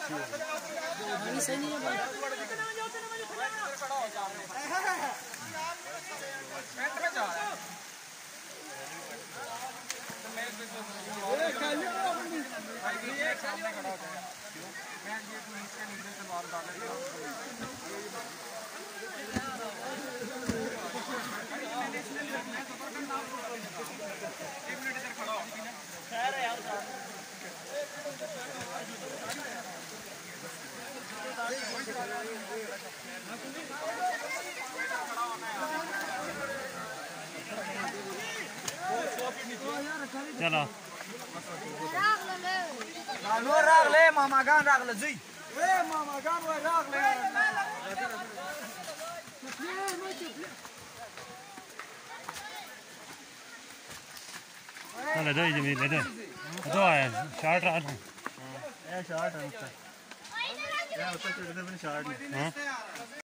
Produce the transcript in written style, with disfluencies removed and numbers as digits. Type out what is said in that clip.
सही नहीं है भाई। चलो राग ले मामा गान राग ले जी मामा गान वो राग ले चलो दो जमीन ले दो दो आया शॉर्ट रहा था ये शॉर्ट है उसका ये उसका चढ़ने में शॉर्ट है।